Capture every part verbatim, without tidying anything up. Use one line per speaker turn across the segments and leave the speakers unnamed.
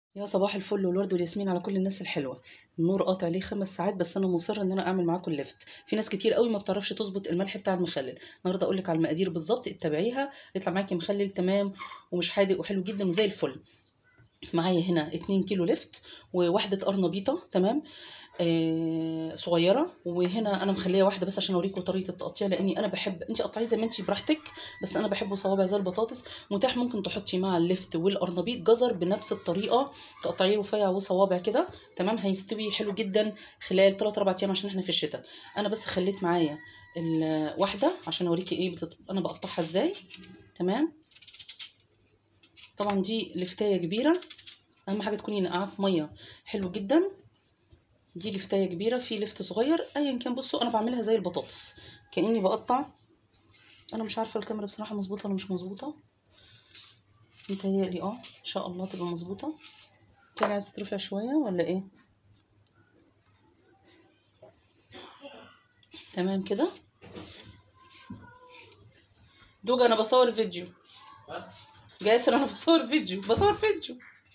يا صباح الفل والورد والياسمين على كل الناس الحلوه. النور قاطع ليه خمس ساعات بس انا مصره ان انا اعمل معاكم الليفت. في ناس كتير قوي ما بتعرفش تظبط الملح بتاع المخلل. النهارده اقول لك على المقادير بالظبط، اتبعيها يطلع معاكي مخلل تمام ومش حادق وحلو جدا وزي الفل. معايا هنا اتنين كيلو لفت وواحده قرنبيطه تمام آه صغيره، وهنا انا مخليه واحده بس عشان اوريكم طريقه التقطيع، لاني انا بحب انت قطعيه زي ما انت براحتك، بس انا بحبه صوابع زي البطاطس. متاح ممكن تحطي مع اللفت والقرنبيط جزر بنفس الطريقه، تقطعيه رفيع وصوابع كده تمام، هيستوي حلو جدا خلال ثلاثة أربعة ايام عشان احنا في الشتاء. انا بس خليت معايا الواحده عشان اوريكي ايه بتط... انا بقطعها ازاي تمام. طبعا دي لفتايه كبيره، اهم حاجه تكوني نقعاه في ميه حلو جدا. دي لفتايه كبيره، في لفت صغير ايا كان. بصوا انا بعملها زي البطاطس كاني بقطع. انا مش عارفه الكاميرا بصراحه مظبوطه ولا مش مظبوطه، متهيألي اه ان شاء الله تبقى مظبوطه. تاني عايزه ترفع شويه ولا ايه؟ تمام كده. دوجا انا بصور فيديو. جاسر انا بصور فيديو بصور فيديو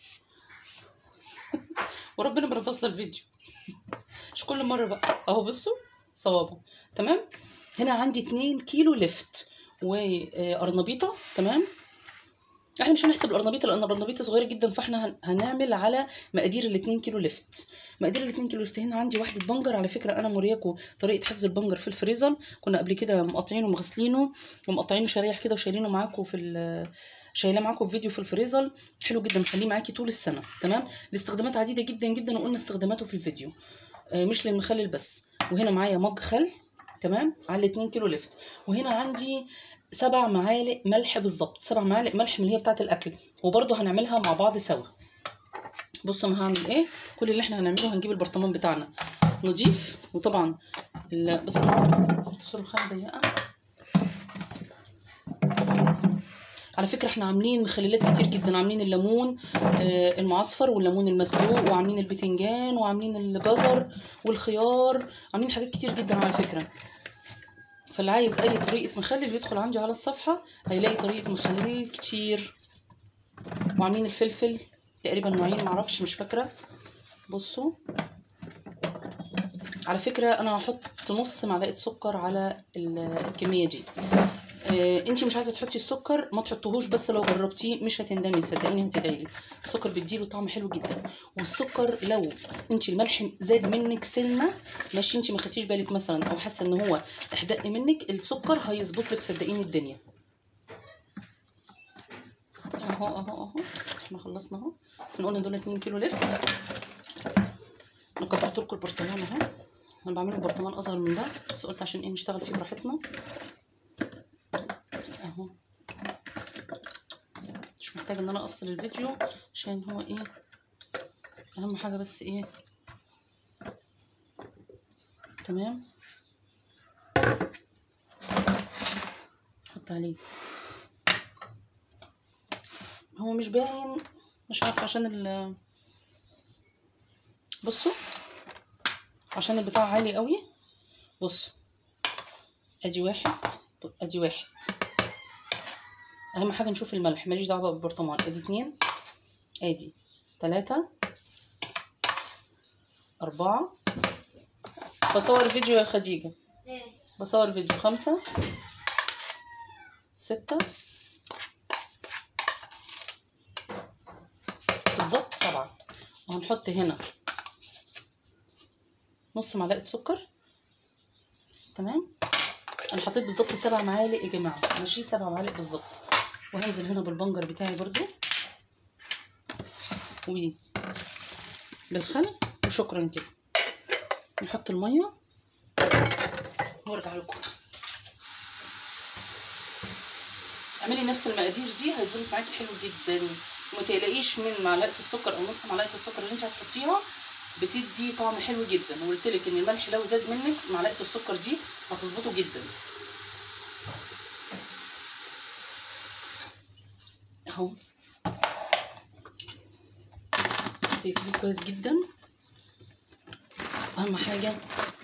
وربنا ما فاصله الفيديو مش كل مره بقى. اهو بصوا صوابه تمام. هنا عندي اتنين كيلو لفت وقرنبيطه تمام. احنا مش هنحسب القرنبيطه لان القرنبيطه صغيره جدا، فاحنا هنعمل على مقادير ال اتنين كيلو لفت. مقادير ال اتنين كيلو لفت، هنا عندي واحده بنجر. على فكره انا مورياكم طريقه حفظ البنجر في الفريزر، كنا قبل كده مقطعينه ومغسلينه ومقطعينه شرايح كده وشايلينه معاكم في شايلاه معاكم في فيديو في الفريزر. حلو جدا، مخليه معاكي طول السنه تمام. الاستخدامات عديده جدا جدا وقلنا استخداماته في الفيديو مش للمخلل بس. وهنا معايا مج خل تمام على اتنين كيلو لفت. وهنا عندي سبع معالق ملح بالظبط، سبع معالق ملح من اللي هي بتاعه الاكل، وبرده هنعملها مع بعض سوا. بصوا انا هعمل ايه. كل اللي احنا هنعمله هنجيب البرطمان بتاعنا نضيف، وطبعا بس بصوا الخام ضيقه. على فكره احنا عاملين مخللات كتير جدا، عاملين الليمون آه المعصفر والليمون المسلوق، وعاملين البتنجان، وعاملين الجزر والخيار، عاملين حاجات كتير جدا على فكره. فاللي عايز اي طريقه مخلل يدخل عندي على الصفحه هيلاقي طريقه مخلل كتير. وعاملين الفلفل تقريبا نوعين معرفش مش فاكره. بصوا على فكره انا هحط نص معلقه سكر على الكميه دي. آه انتي مش عايزه تحطي السكر ما تحطوهوش، بس لو جربتيه مش هتندمي صدقيني هتدعيلي. السكر بيديله طعم حلو جدا. والسكر لو انتي الملح زاد منك سنه ماشي، انتي ما خدتيش بالك مثلا او حاسه ان هو احدق منك، السكر هيظبط لك صدقيني الدنيا. اهو اهو اهو احنا خلصنا اهو. احنا قلنا دول اتنين كيلو لفت. انا كبرت لكم البرطمان اهو، انا بعمل البرطمان اصغر من ده بس قلت عشان ايه نشتغل فيه براحتنا اهو. مش محتاجه ان انا افصل الفيديو عشان هو ايه اهم حاجه بس ايه تمام. حط عليه، هو مش باين مش عارفه عشان ال بصوا عشان البتاع عالي قوي. بصوا ادي واحد ادي واحد، اهم حاجه نشوف الملح ماليش دعوه بالبرطمان. ادي اتنين ادي تلاته اربعه، بصور فيديو يا خديجه بصور فيديو. خمسه سته بالظبط سبعه. وهنحط هنا نص معلقه سكر تمام. انا حطيت بالظبط سبع معالق يا جماعه ماشي، سبع معالق بالظبط. وهنزل هنا بالبنجر بتاعي برضو وبالخل وشكرا كده. نحط الميه وارجع لكم. اعملي نفس المقادير دي هيتظبط معاكي حلو جدا، وما تقلقيش من معلقه السكر او نص معلقه السكر اللي انت هتحطيها، بتدي طعم حلو جدا. وقلت لك ان الملح لو زاد منك معلقه السكر دي هتظبطه جدا اهو. تقفليه كويس جدا اهم حاجه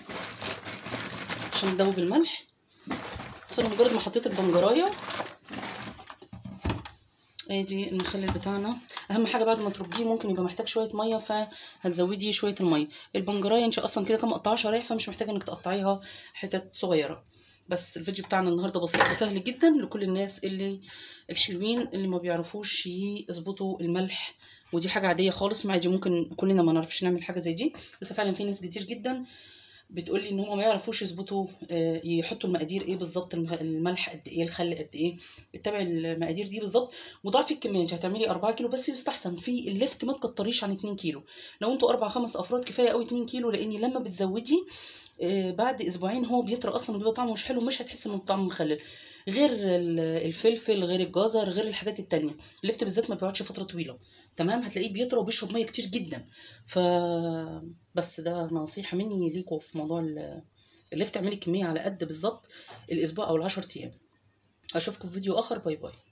عشان تدوب الملح. بس مجرد ما حطيت البنجرايه ادي المخلل بتاعنا. اهم حاجه بعد ما تربيه ممكن يبقى محتاج شويه ميه، فهتزودي شويه الميه. البنجرايه انت اصلا كده كده مقطعه شرايح، فمش محتاجه انك تقطعيها حتت صغيره. بس الفيديو بتاعنا النهارده بسيط وسهل جدا لكل الناس اللي الحلوين اللي ما بيعرفوش يظبطوا الملح، ودي حاجه عاديه خالص، عادي ممكن كلنا ما نعرفش نعمل حاجه زي دي، بس فعلا في ناس كتير جدا بتقولي ان هم ما يعرفوش يظبطوا يحطوا المقادير ايه بالظبط، الملح قد ايه، الخل قد ايه. اتبعي المقادير دي بالظبط وضعفي الكميه. انت هتعملي أربعة كيلو بس، يستحسن في الليفت ما تكتريش عن اتنين كيلو. لو انتوا اربع خمس افراد كفايه قوي اتنين كيلو، لان لما بتزودي بعد اسبوعين هو بيطرى اصلا وبيبقى طعمه مش حلو، مش هتحسي انه طعمه مخلل. غير الفلفل، غير الجزر، غير الحاجات التانية. اللفت بالذات ما بيقعدش فتره طويله، تمام، هتلاقيه بيطرى وبيشرب ميه كتير جدا. ف بس ده نصيحه مني ليكوا في موضوع اللفت، اعملي كميه على قد بالظبط الاسبوع او العشر ايام. اشوفكم في فيديو اخر، باي باي.